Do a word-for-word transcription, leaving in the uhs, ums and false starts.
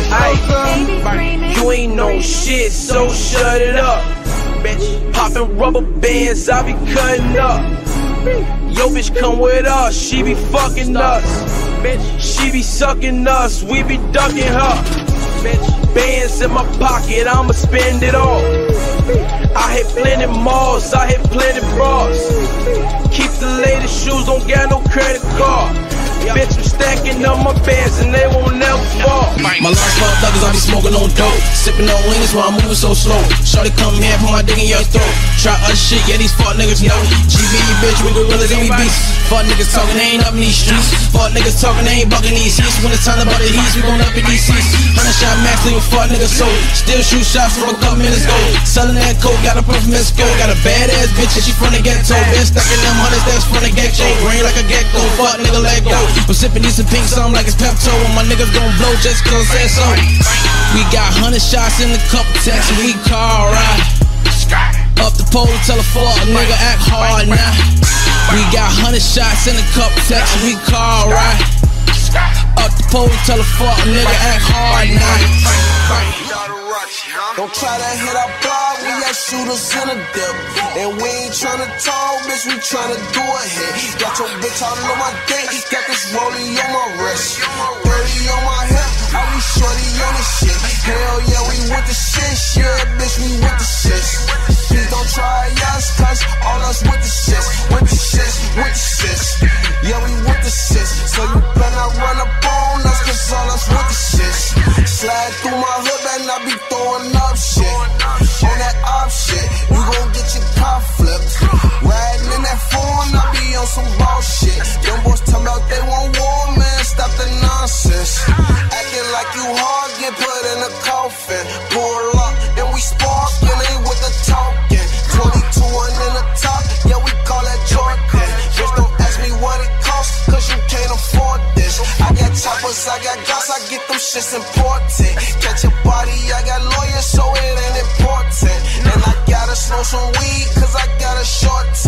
Ay, you ain't no shit, so shut it up. Bitch, popping rubber bands, I be cutting up. Yo, bitch, come with us, she be fucking us. Bitch, she be sucking us, we be ducking her. Bitch, bands in my pocket, I'ma spend it all. I hit plenty malls, I hit plenty bras. Keep the latest shoes, don't got no credit card. Bitch, I'm stacking up my bands and they won't never fall. My large motherfuckers, I be smoking on dope. Sipping on wings while I'm moving so slow. Shorty come here, put my dick in your throat. Try other shit, yeah, these fuck niggas know. G B, bitch, we gorillas and we beasts. Fuck niggas talking, they ain't up in these streets. Fuck niggas talking, they ain't bucking these heats. When it's time to buck the heats, we gon' up in these seats. Hundred shot max, leave a fuck nigga sold. Still shoot shots from a couple minutes ago. Selling that coke, got a proof from Mexico. Got a badass bitch and she from the ghetto. Been stacking them hundreds, that's from the ghetto. Brain like a gecko, fuck nigga let go. I'm sipping these some pink, something like it's Pepto. And my niggas gon' blow just cause I said so. We got hundred shots in the cup text, we car ride. Up the pole, tell a fuck nigga act hard now. We got hundred shots in the cup text, we car ride. Up the pole, tell a fuck nigga act hard now. Don't try to hit our block, we got shooters in a dip. And we ain't tryna talk, bitch, we tryna do a hit. Got your bitch all on my dick, got this rollie on my wrist, thirty on my hip, I be shorty on the shit. Hell yeah, we with the shit, yeah, bitch, we with the shit. Please don't try us, cause all us with the shit, with the shit, with the shit. Yeah, we with the shit, so you better not run up on us, cause all us with the shit. Slide through my hood and I be throwing up shit. On that op shit, you gon' get your car flipped. Riding in that phone, I be on some bullshit. Them boys tell me they want war, man, stop the nonsense. Acting like you hard, get put in a coffin. Pull up, and we sparkin', ain't with the talking. twenty-two one in the top, yeah, we call that Jordan. Just don't ask me what it costs, cause you can't afford this. I got choppers, I got gas, I get them shits important. Catch a body, I got lawyers, so it ain't important. And I gotta smoke some weed, cause I got a short